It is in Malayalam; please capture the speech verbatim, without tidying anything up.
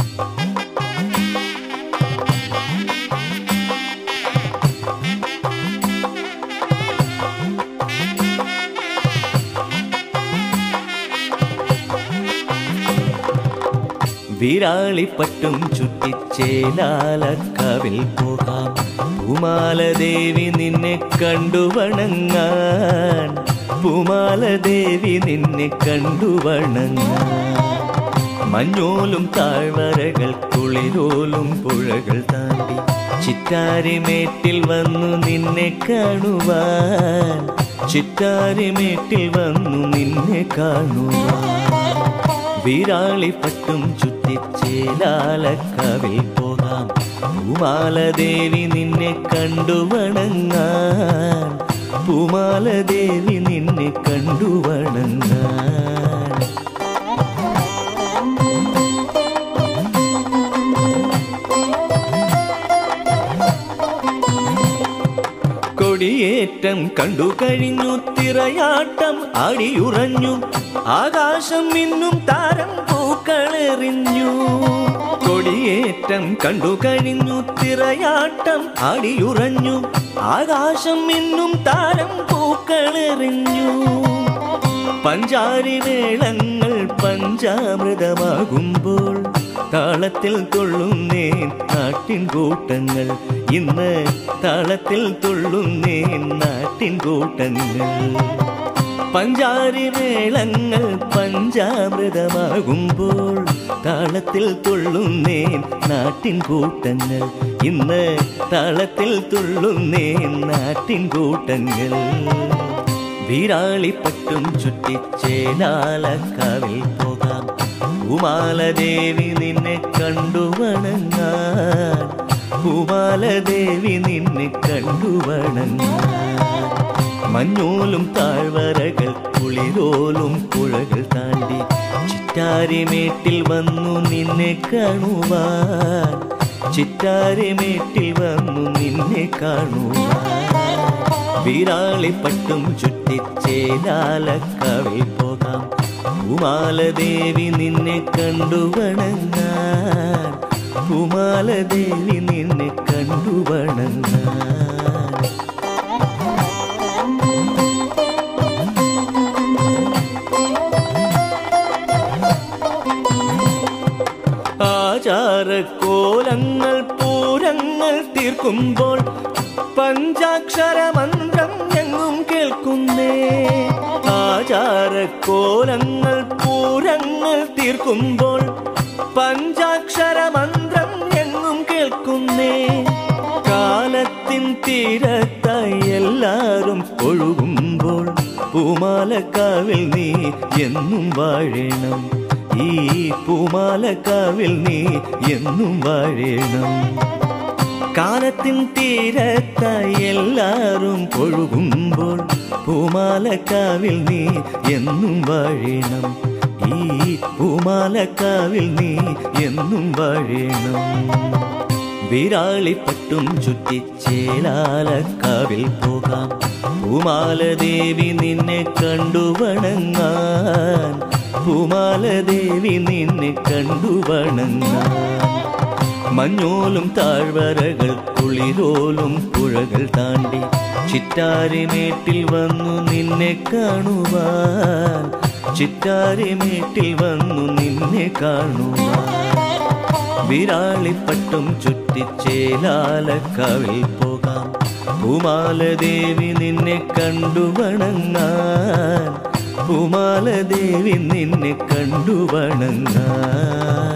വിരാളിപ്പട്ടും ചുറ്റിച്ചേലാലക്കാവിൽ പോകാം. പൂമാലദേവി നിന്നെ കണ്ടു വണങ്ങാൻ, പൂമാലദേവി നിന്നെ കണ്ടു വണങ്ങാൻ. മഞ്ഞോലും താഴ്വരകൾ കുളിരോലും പുഴകൾ താണ്ടി ചിറ്റാരിമേട്ടിൽ വന്നു നിന്നെ കാണുവാൻ, ചിറ്റാരിമേട്ടിൽ വന്നു നിന്നെ കാണുവാൻ. വിരാളിപ്പട്ടും ചുറ്റിച്ചേലാലക്കാവിൽ പോകാം. പൂമാലദേവി നിന്നെ കണ്ടു വണങ്ങാൻ, പൂമാലദേവി നിന്നെ കണ്ടു വണങ്ങാൻ. കൊടിയേറ്റം കണ്ടു കഴിഞ്ഞു, തിറയാട്ടം ആടിയുറഞ്ഞു, ആകാശം ഇന്നും താരം പൂക്കളെറിഞ്ഞു. കൊടിയേറ്റം കണ്ടു കഴിഞ്ഞു, തിറയാട്ടം ആടിയുറഞ്ഞു, ആകാശം ഇന്നും താരം പൂക്കളെറിഞ്ഞു. പഞ്ചാരി മേളങ്ങൾ പഞ്ചാമൃതമാകുമ്പോൾ താളത്തിൽ തുള്ളുന്നേ നാട്ടിൻ കൂട്ടങ്ങൾ, ഇന്ന് താളത്തിൽ തുള്ളുന്നേ നാട്ടിൻ കൂട്ടങ്ങൾ. പഞ്ചാരി മേളങ്ങൾ പഞ്ചാമൃതമാകുമ്പോൾ താളത്തിൽ തുള്ളുന്നേ നാട്ടിൻ കൂട്ടങ്ങൾ, ഇന്ന് താളത്തിൽ തുള്ളുന്നേ നാട്ടിൻ കൂട്ടങ്ങൾ. വിരാളിപ്പട്ടും ചുറ്റിച്ചേലാലക്കാവിൽ പോകാം. പൂമാലദേവി നിന്നെ കണ്ടു വണങ്ങാൻ, പൂമാലദേവി നിന്നെ കണ്ടു വണങ്ങാൻ. മഞ്ഞോലും താഴ്വരകൾ കുളിരോലും പുഴകൾ താണ്ടി ചിറ്റാരിമേട്ടിൽ വന്നു നിന്നെ കാണുവാൻ, ചിറ്റാരിമേട്ടിൽ വന്നു നിന്നെ കാണുവാൻ. വിരാളിപ്പട്ടും ചുറ്റിച്ചേലാലക്കാവിൽ പോകാം. പൂമാലദേവി നിന്നെ കണ്ടു വണങ്ങാൻ, പൂമാലദേവി നിന്നെ കണ്ടു വണങ്ങാൻ. ആചാരക്കോലങ്ങൾ പൂരങ്ങൾ തീർക്കുമ്പോൾ പഞ്ചാക്ഷരമന്ത്രം എങ്ങും കേൾക്കുന്നേ. ആചാരക്കോലങ്ങൾ പൂരങ്ങൾ തീർക്കുമ്പോൾ പഞ്ചാക്ഷരമന്ത്രം എങ്ങും കേൾക്കുന്നേ. കാലത്തിൻ തീരത്തായി എല്ലാരും ഒഴുകുമ്പോൾ പൂമാലക്കാവിൽ നീ എന്നും വാഴണം, ഈ പൂമാലക്കാവിൽ നീ എന്നും വാഴണം. കാലത്തിൻ തീരത്തായി എല്ലാരും ഒഴുകുമ്പോൾ പൂമാലക്കാവിൽ നീ എന്നും വാഴണം, ഈ പൂമാലക്കാവിൽ നീ എന്നും വാഴണം. വിരാളിപ്പട്ടും ചുറ്റിച്ചേലാലക്കാവിൽ പോകാം. പൂമാലദേവി നിന്നെ കണ്ടു വണങ്ങാൻ, പൂമാലദേവി നിന്നെ കണ്ടു വണങ്ങാൻ. മഞ്ഞോലും താഴ്വരകൾ കുളിരോലും പുഴകൾ താണ്ടി ചിറ്റാരിമേട്ടിൽ വന്നു നിന്നെ കാണുവാൻ, ചിറ്റാരിമേട്ടിൽ വന്നു നിന്നെ കാണുവാൻ. വിരാളിപ്പട്ടും ചുറ്റിച്ചേലാലക്കാവിൽ പോകാം. പൂമാലദേവി നിന്നെ കണ്ടു വണങ്ങാൻ, പൂമാലദേവി നിന്നെ കണ്ടു വണങ്ങാൻ.